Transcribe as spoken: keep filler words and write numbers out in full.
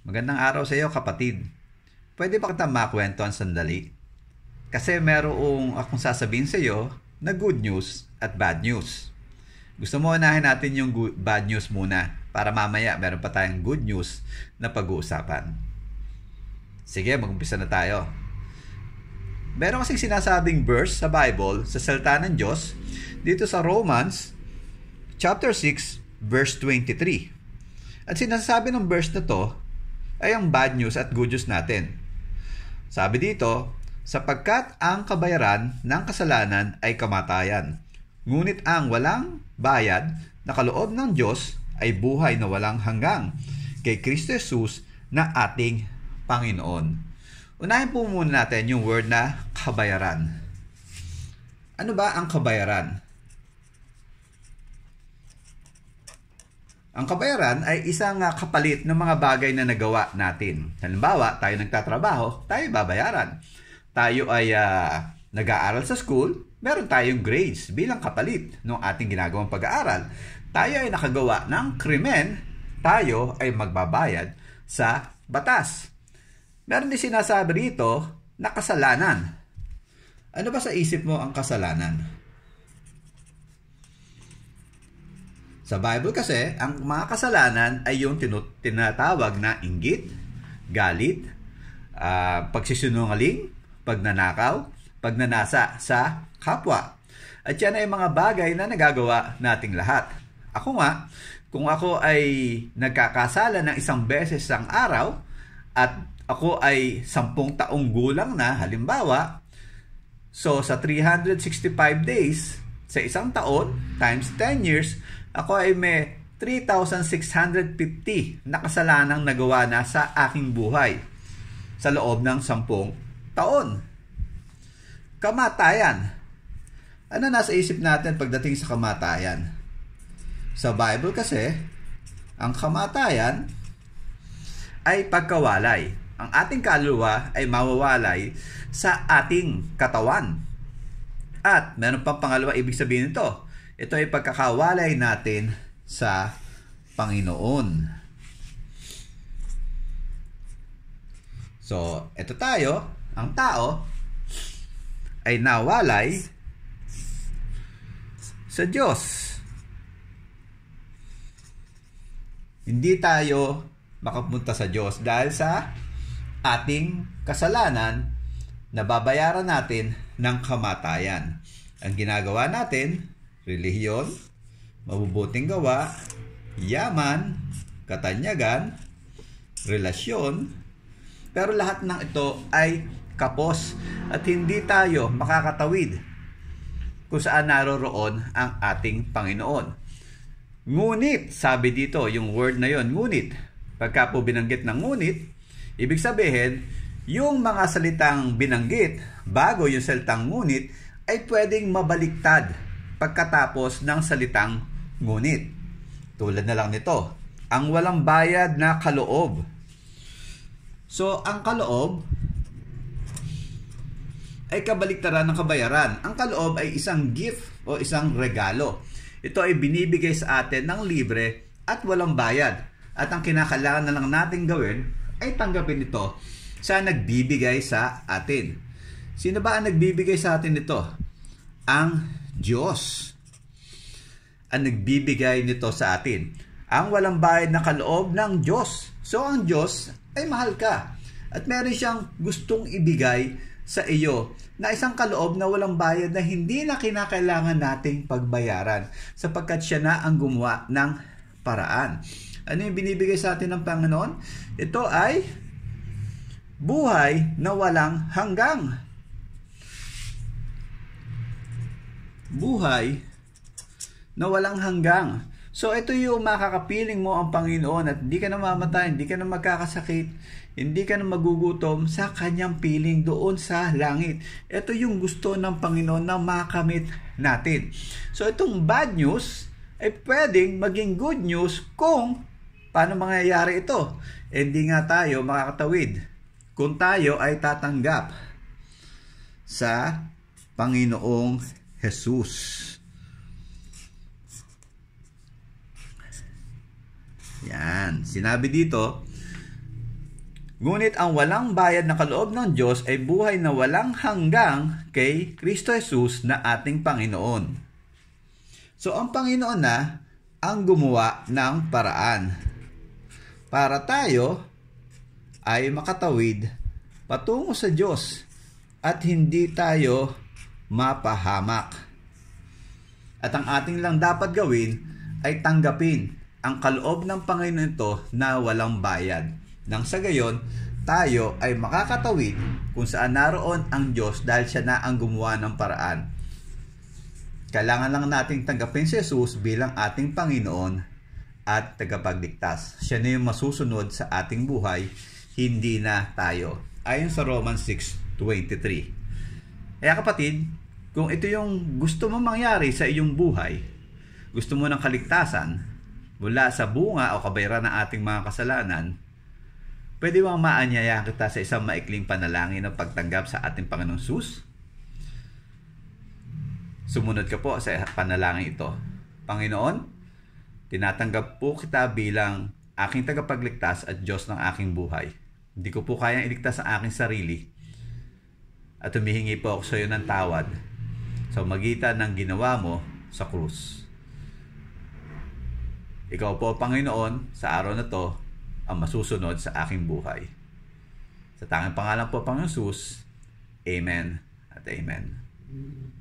Magandang araw sa iyo, kapatid. Pwede ba kita makwentuhan sandali? Kasi merong akong sasabihin sa iyo na good news at bad news. Gusto mo unahin natin yung good, bad news muna para mamaya meron pa tayong good news na pag-uusapan. Sige, mag-umpisa na tayo. Meron kasing sinasabing verse sa Bible, sa salita ng Diyos, dito sa Romans chapter six, verse twenty-three. At sinasabi ng verse na to ay ang bad news at good news natin. Sabi dito, sapagkat ang kabayaran ng kasalanan ay kamatayan, ngunit ang walang bayad na kaloob ng Diyos ay buhay na walang hanggang kay Kristo Jesus na ating Panginoon. Unahin po muna natin yung word na kabayaran. Ano ba ang kabayaran? Ang kabayaran ay isang uh, kapalit ng mga bagay na nagawa natin. Halimbawa, tayo nagtatrabaho, tayo babayaran. Tayo ay uh, nag-aaral sa school, meron tayong grades bilang kapalit ng ating ginagawang pag-aaral. Tayo ay nakagawa ng krimen, tayo ay magbabayad sa batas. Meron din sinasabi rito na kasalanan. Ano ba sa isip mo ang kasalanan? Sa Bible kasi, ang mga kasalanan ay yung tinatawag na inggit, galit, uh, pagsisinungaling, pagnanakaw, pagnanasa sa kapwa. At yan ay mga bagay na nagagawa nating lahat. Ako nga, kung ako ay nagkakasala ng isang beses sa araw at ako ay sampung taong gulang na, halimbawa, so sa three hundred sixty-five days, sa isang taon, times ten years, ako ay may three thousand six hundred fifty na kasalanang nagawa na sa aking buhay sa loob ng sampung taon. Kamatayan. Ano nasa isip natin pagdating sa kamatayan? Sa Bible kasi, ang kamatayan ay pagkawalay. Ang ating kaluluwa ay mawawalay sa ating katawan. At meron pang pangalawa ibig sabihin nito. Ito ay pagkakawalay natin sa Panginoon. So, ito tayo, ang tao, ay nawalay sa Diyos. Hindi tayo makapunta sa Diyos dahil sa ating kasalanan na babayaran natin ng kamatayan. Ang ginagawa natin, relihiyon, mabubuting gawa, yaman, katanyagan, relasyon, pero lahat ng ito ay kapos at hindi tayo makakatawid kung saan naroroon ang ating Panginoon. Ngunit, sabi dito, yung word na yon, ngunit, pagka po binanggit ng ngunit, ibig sabihin, yung mga salitang binanggit bago yung salitang ngunit ay pwedeng mabaliktad pagkatapos ng salitang ngunit. Tulad na lang nito, ang walang bayad na kaloob. So, ang kaloob ay kabaliktaran ng kabayaran. Ang kaloob ay isang gift o isang regalo. Ito ay binibigay sa atin ng libre at walang bayad. At ang kinakailangan na lang natin gawin ay tanggapin ito sa nagbibigay sa atin. Sino ba ang nagbibigay sa atin ito? Ang Diyos ang nagbibigay nito sa atin. Ang walang bayad na kaloob ng Diyos. So, ang Diyos ay mahal ka. At meron siyang gustong ibigay sa iyo na isang kaloob na walang bayad na hindi na kinakailangan nating pagbayaran sapagkat siya na ang gumawa ng paraan. Ano yung binibigay sa atin ng Panginoon? Ito ay buhay na walang hanggang. Buhay na walang hanggang. So, ito yung makakapiling mo ang Panginoon at hindi ka na mamatay, hindi ka na magkakasakit, hindi ka na magugutom sa kanyang piling doon sa langit. Ito yung gusto ng Panginoon na makamit natin. So, itong bad news ay pwedeng maging good news kung paano mangyayari ito. Eh, hindi nga tayo makakatawid kung tayo ay tatanggap sa Panginoong Jesus. Yan. Sinabi dito, Ngunit ang walang bayad na kaloob ng Diyos ay buhay na walang hanggang kay Kristo Jesus na ating Panginoon. So ang Panginoon na ang gumawa ng paraan para tayo ay makatawid patungo sa Diyos at hindi tayo mapahamak. At ang ating lang dapat gawin ay tanggapin ang kaloob ng Panginoon ito na walang bayad. Nang sa gayon, tayo ay makakatawid kung saan naroon ang Diyos dahil siya na ang gumawa ng paraan. Kailangan lang nating tanggapin si Jesus bilang ating Panginoon at tagapagligtas. Siya na yung masusunod sa ating buhay, hindi na tayo. Ayon sa Romans six twenty-three. Kaya kapatid, kung ito yung gusto mo mangyari sa iyong buhay, gusto mo ng kaligtasan mula sa bunga o kabayaran ng ating mga kasalanan, pwede bang maanyaya kita sa isang maikling panalangin ng pagtanggap sa ating Panginoong Jesus? Sumunod ka po sa panalangin ito. Panginoon, tinatanggap po kita bilang aking tagapagligtas at Diyos ng aking buhay. Hindi ko po kayang iligtas ang aking sarili at humihingi po ako sa iyo ng tawad sa magitan ng ginawa mo sa krus. Ikaw po, Panginoon, sa araw na to ang masusunod sa aking buhay. Sa tanging pangalan po, Panginoon Jesus, Amen at Amen.